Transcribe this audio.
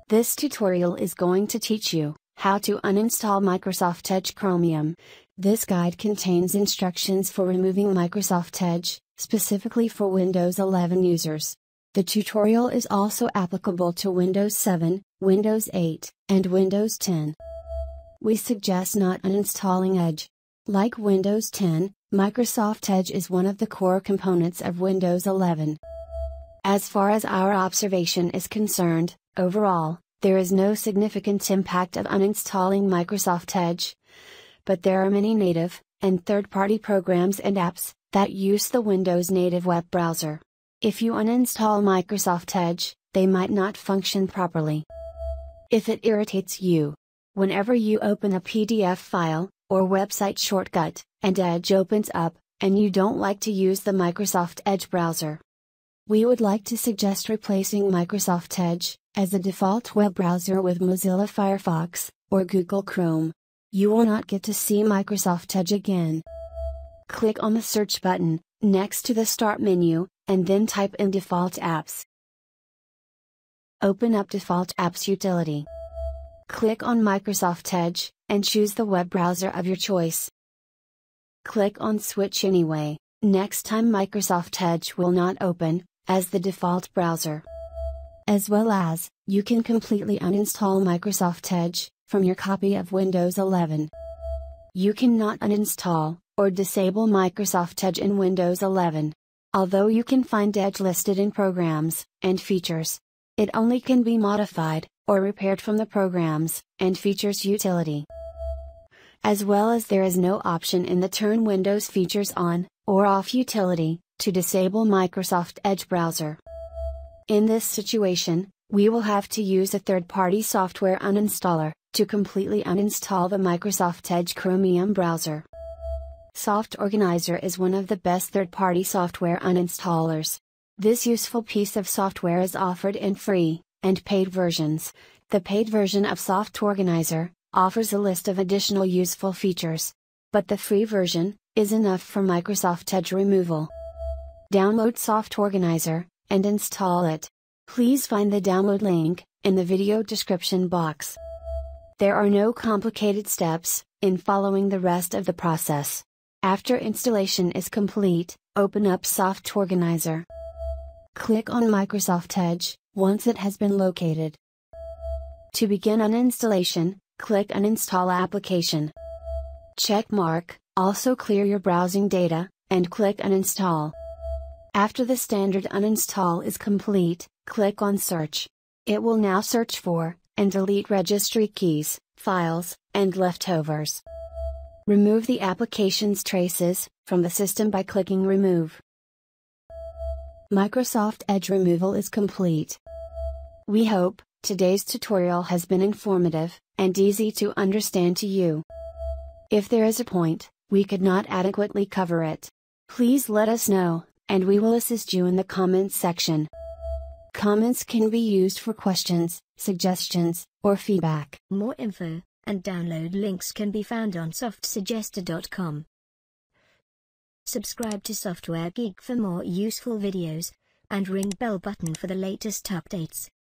This tutorial is going to teach you how to uninstall Microsoft Edge Chromium. This guide contains instructions for removing Microsoft Edge, specifically for Windows 11 users. The tutorial is also applicable to Windows 7, Windows 8, and Windows 10. We suggest not uninstalling Edge. Like Windows 10, Microsoft Edge is one of the core components of Windows 11. As far as our observation is concerned, overall, there is no significant impact of uninstalling Microsoft Edge. But there are many native and third-party programs and apps that use the Windows native web browser. If you uninstall Microsoft Edge, they might not function properly. If it irritates you, whenever you open a PDF file or website shortcut, and Edge opens up, and you don't like to use the Microsoft Edge browser, we would like to suggest replacing Microsoft Edge as a default web browser with Mozilla Firefox or Google Chrome. You will not get to see Microsoft Edge again. Click on the search button next to the Start menu, and then type in Default Apps. Open up Default Apps utility. Click on Microsoft Edge, and choose the web browser of your choice. Click on Switch Anyway. Next time Microsoft Edge will not open as the default browser. As well as, you can completely uninstall Microsoft Edge from your copy of Windows 11. You cannot uninstall or disable Microsoft Edge in Windows 11. Although you can find Edge listed in Programs and Features, it only can be modified or repaired from the Programs and Features utility. As well as there is no option in the Turn Windows Features On or Off utility to disable Microsoft Edge browser. In this situation, we will have to use a third-party software uninstaller to completely uninstall the Microsoft Edge Chromium browser. Soft Organizer is one of the best third-party software uninstallers. This useful piece of software is offered in free and paid versions. The paid version of Soft Organizer offers a list of additional useful features. But the free version is enough for Microsoft Edge removal. Download Soft Organizer and install it. Please find the download link in the video description box. There are no complicated steps in following the rest of the process. After installation is complete, open up Soft Organizer. Click on Microsoft Edge once it has been located. To begin uninstallation, click Uninstall Application. Check mark Also clear your browsing data, and click Uninstall. After the standard uninstall is complete, click on Search. It will now search for and delete registry keys, files, and leftovers. Remove the application's traces from the system by clicking Remove. Microsoft Edge removal is complete. We hope today's tutorial has been informative and easy to understand to you. If there is a point we could not adequately cover it, please let us know, and we will assist you in the comments section. Comments can be used for questions, suggestions, or feedback. More info and download links can be found on softsuggester.com. Subscribe to Software Geek for more useful videos, and ring bell button for the latest updates.